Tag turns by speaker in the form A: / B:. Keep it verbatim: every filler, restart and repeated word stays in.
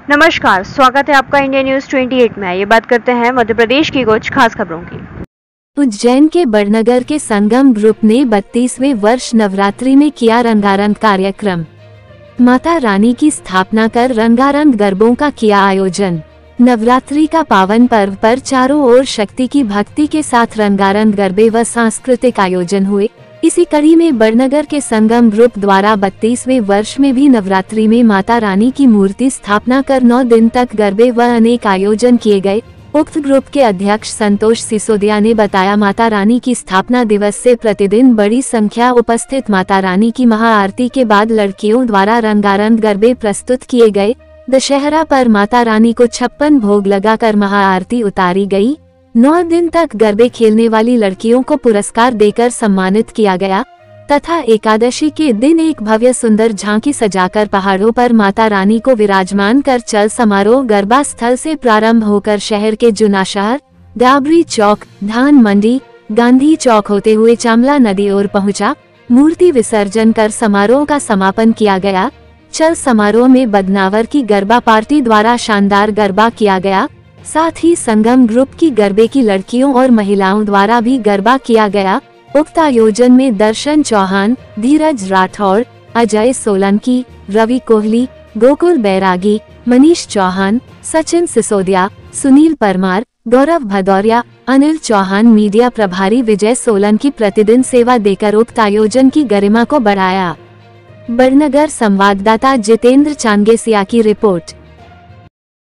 A: नमस्कार, स्वागत है आपका इंडिया न्यूज अट्ठाईस में। ये बात करते हैं मध्य प्रदेश की कुछ खास खबरों की।
B: उज्जैन के बड़नगर के संगम ग्रुप ने बत्तीसवें वर्ष नवरात्रि में किया रंगारंग कार्यक्रम। माता रानी की स्थापना कर रंगारंग गरबों का किया आयोजन। नवरात्रि का पावन पर्व पर चारों ओर शक्ति की भक्ति के साथ रंगारंग गरबे व सांस्कृतिक आयोजन हुए। इसी कड़ी में बड़नगर के संगम ग्रुप द्वारा बत्तीसवें वर्ष में भी नवरात्रि में माता रानी की मूर्ति स्थापना कर नौ दिन तक गरबे व अनेक आयोजन किए गए। उक्त ग्रुप के अध्यक्ष संतोष सिसोदिया ने बताया, माता रानी की स्थापना दिवस से प्रतिदिन बड़ी संख्या उपस्थित माता रानी की महाआरती के बाद लड़कियों द्वारा रंगारंग गरबे प्रस्तुत किए गए। दशहरा पर माता रानी को छप्पन भोग लगाकर महाआरती उतारी गई। नौ दिन तक गरबे खेलने वाली लड़कियों को पुरस्कार देकर सम्मानित किया गया तथा एकादशी के दिन एक भव्य सुंदर झांकी सजाकर पहाड़ों पर माता रानी को विराजमान कर चल समारोह गरबा स्थल से प्रारंभ होकर शहर के जुनाशहर, डाबरी चौक, धान मंडी, गांधी चौक होते हुए चामला नदी ओर पहुंचा। मूर्ति विसर्जन कर समारोह का समापन किया गया। चल समारोह में बदनावर की गरबा पार्टी द्वारा शानदार गरबा किया गया। साथ ही संगम ग्रुप की गरबे की लड़कियों और महिलाओं द्वारा भी गरबा किया गया। उक्त आयोजन में दर्शन चौहान, धीरज राठौड़, अजय सोलंकी, रवि कोहली, गोकुल बैरागी, मनीष चौहान, सचिन सिसोदिया, सुनील परमार, गौरव भदौरिया, अनिल चौहान, मीडिया प्रभारी विजय सोलंकी प्रतिदिन सेवा देकर उक्त आयोजन की गरिमा को बढ़ाया। बड़नगर संवाददाता जितेंद्र चांगेसिया की रिपोर्ट।